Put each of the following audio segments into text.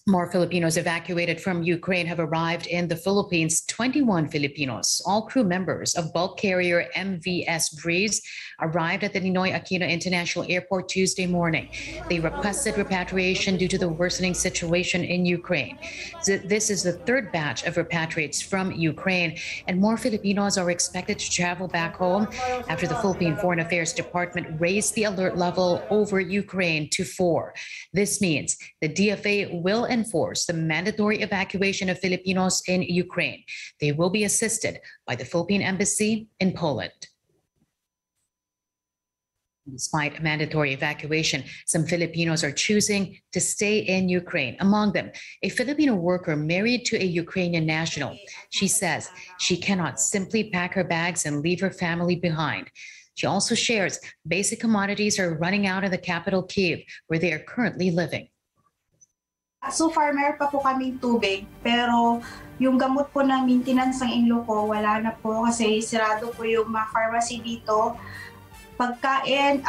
More Filipinos evacuated from Ukraine have arrived in the Philippines. 21 Filipinos, all crew members of bulk carrier MVS Breeze, arrived at the Ninoy Aquino International Airport Tuesday morning. They requested repatriation due to the worsening situation in Ukraine. This is the third batch of repatriates from Ukraine, and more Filipinos are expected to travel back home after the Philippine Foreign Affairs Department raised the alert level over Ukraine to 4. This means the DFA will enforce the mandatory evacuation of Filipinos in Ukraine. They will be assisted by the Philippine Embassy in Poland. Despite mandatory evacuation, some Filipinos are choosing to stay in Ukraine. Among them, a Filipino worker married to a Ukrainian national. She says she cannot simply pack her bags and leave her family behind. She also shares basic commodities are running out in the capital, Kyiv, where they are currently living. So far, meron pa po kaming tubig, pero yung gamot po ng maintenance ng inlo ko, wala na po kasi sirado po yung mga pharmacy dito. Pagkain,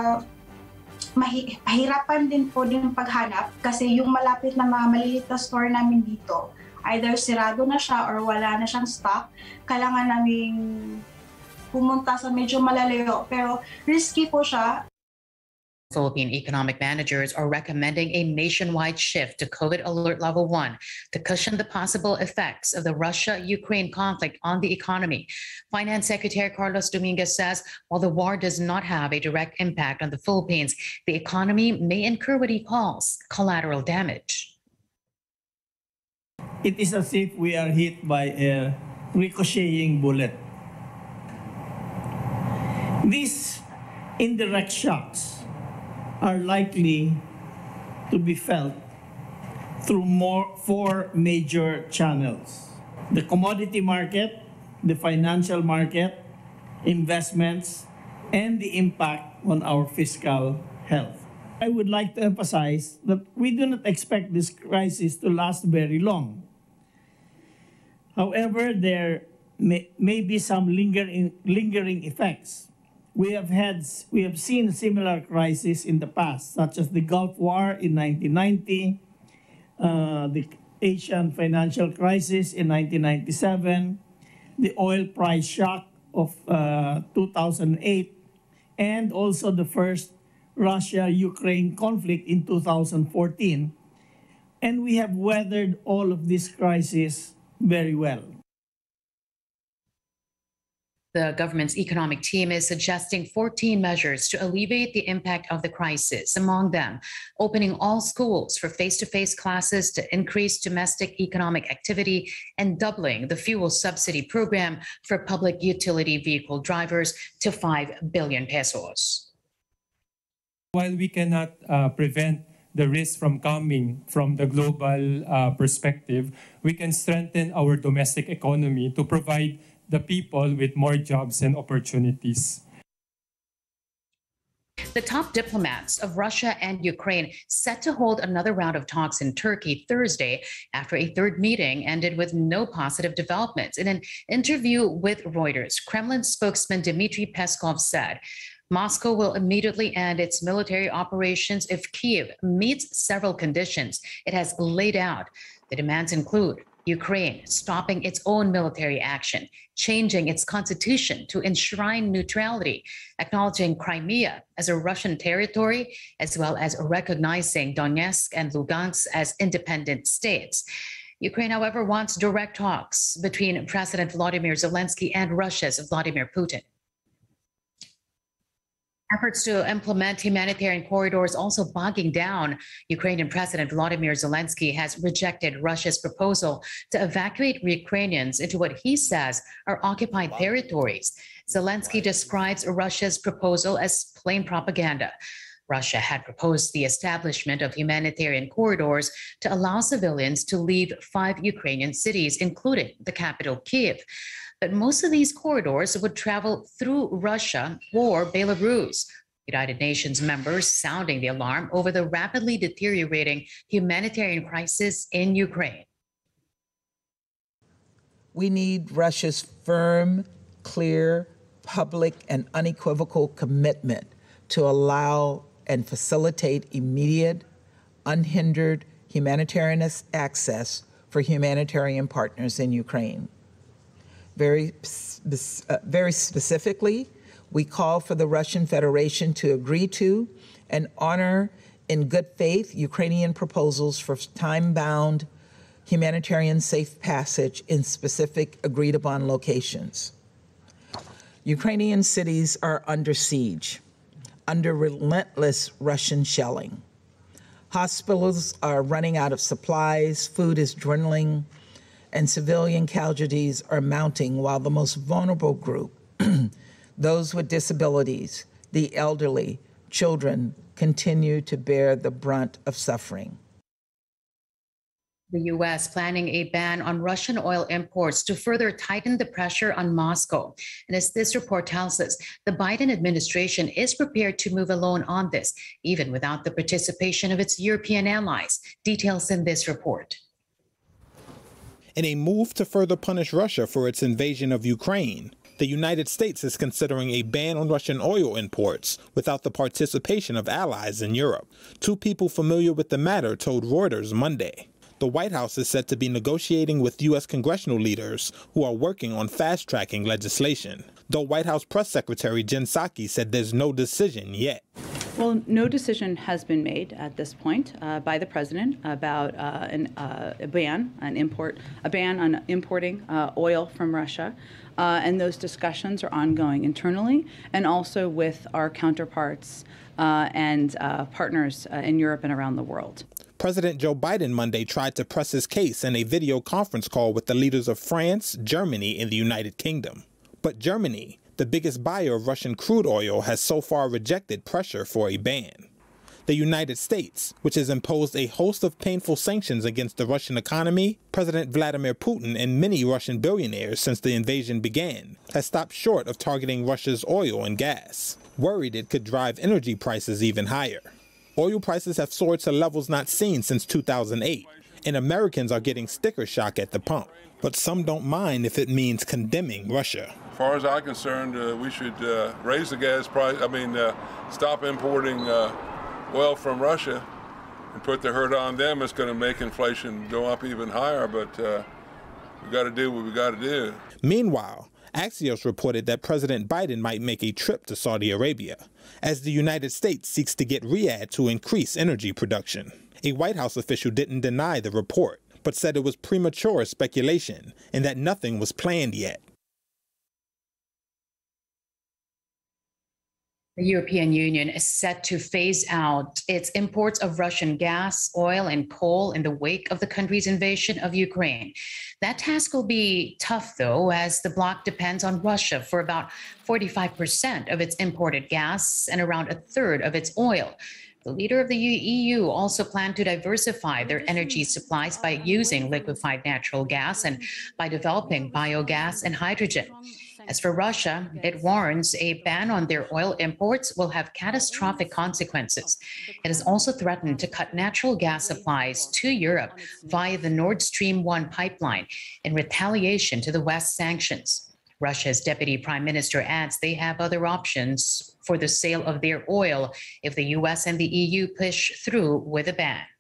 mahirapan din po din paghanap kasi yung malapit na mga maliliit na store namin dito, either sirado na siya or wala na siyang stock. Kailangan naming pumunta sa medyo malalayo, pero risky po siya. Philippine economic managers are recommending a nationwide shift to COVID Alert Level 1 to cushion the possible effects of the Russia-Ukraine conflict on the economy. Finance Secretary Carlos Dominguez says while the war does not have a direct impact on the Philippines, the economy may incur what he calls collateral damage. It is as if we are hit by a ricocheting bullet. These indirect shocks are likely to be felt through four major channels: the commodity market, the financial market, investments, and the impact on our fiscal health. I would like to emphasize that we do not expect this crisis to last very long. However, there may be some lingering effects. We have seen similar crises in the past, such as the Gulf War in 1990, the Asian financial crisis in 1997, the oil price shock of 2008, and also the first Russia-Ukraine conflict in 2014. And we have weathered all of these crises very well. The government's economic team is suggesting 14 measures to alleviate the impact of the crisis. Among them, opening all schools for face-to-face classes to increase domestic economic activity and doubling the fuel subsidy program for public utility vehicle drivers to 5 billion pesos. While we cannot prevent the risk from coming from the global perspective, we can strengthen our domestic economy to provide the people with more jobs and opportunities. The top diplomats of Russia and Ukraine set to hold another round of talks in Turkey Thursday after a third meeting ended with no positive developments. In an interview with Reuters, Kremlin spokesman Dmitry Peskov said Moscow will immediately end its military operations if Kyiv meets several conditions it has laid out. The demands include Ukraine stopping its own military action, changing its constitution to enshrine neutrality, acknowledging Crimea as a Russian territory, as well as recognizing Donetsk and Lugansk as independent states. Ukraine, however, wants direct talks between President Volodymyr Zelensky and Russia's Vladimir Putin. Efforts to implement humanitarian corridors also bogging down. Ukrainian President Volodymyr Zelensky has rejected Russia's proposal to evacuate Ukrainians into what he says are occupied territories. Zelensky describes Russia's proposal as plain propaganda. Russia had proposed the establishment of humanitarian corridors to allow civilians to leave 5 Ukrainian cities, including the capital, Kyiv. But most of these corridors would travel through Russia or Belarus. United Nations members sounding the alarm over the rapidly deteriorating humanitarian crisis in Ukraine. We need Russia's firm, clear, public, and unequivocal commitment to allow and facilitate immediate, unhindered humanitarian access for humanitarian partners in Ukraine. Very specifically, we call for the Russian Federation to agree to and honor in good faith Ukrainian proposals for time-bound humanitarian safe passage in specific agreed-upon locations. Ukrainian cities are under siege, under relentless Russian shelling. Hospitals are running out of supplies, food is dwindling, and civilian casualties are mounting while the most vulnerable group, those with disabilities, the elderly, children, continue to bear the brunt of suffering. The U.S. planning a ban on Russian oil imports to further tighten the pressure on Moscow. And as this report tells us, the Biden administration is prepared to move alone on this, even without the participation of its European allies. Details in this report. In a move to further punish Russia for its invasion of Ukraine, the United States is considering a ban on Russian oil imports without the participation of allies in Europe. Two people familiar with the matter told Reuters Monday. The White House is said to be negotiating with U.S. congressional leaders who are working on fast-tracking legislation, though White House Press Secretary Jen Psaki said there's no decision yet. Well, no decision has been made at this point by the president about a ban on importing oil from Russia, and those discussions are ongoing internally and also with our counterparts and partners in Europe and around the world. President Joe Biden Monday tried to press his case in a video conference call with the leaders of France, Germany, and the United Kingdom. But Germany, the biggest buyer of Russian crude oil, has so far rejected pressure for a ban. The United States, which has imposed a host of painful sanctions against the Russian economy, President Vladimir Putin, and many Russian billionaires since the invasion began, has stopped short of targeting Russia's oil and gas, worried it could drive energy prices even higher. Oil prices have soared to levels not seen since 2008, and Americans are getting sticker shock at the pump. But some don't mind if it means condemning Russia. As far as I'm concerned, we should raise the gas price, stop importing oil from Russia and put the hurt on them. It's going to make inflation go up even higher, but we got to do what we got to do. Meanwhile, Axios reported that President Biden might make a trip to Saudi Arabia, as the United States seeks to get Riyadh to increase energy production. A White House official didn't deny the report, but said it was premature speculation and that nothing was planned yet. The European Union is set to phase out its imports of Russian gas, oil, and coal in the wake of the country's invasion of Ukraine. That task will be tough, though, as the bloc depends on Russia for about 45% of its imported gas and around a third of its oil. The leader of the EU also planned to diversify their energy supplies by using liquefied natural gas and by developing biogas and hydrogen. As for Russia, it warns a ban on their oil imports will have catastrophic consequences. It has also threatened to cut natural gas supplies to Europe via the Nord Stream 1 pipeline in retaliation to the West's sanctions. Russia's deputy prime minister adds they have other options for the sale of their oil if the U.S. and the EU push through with a ban.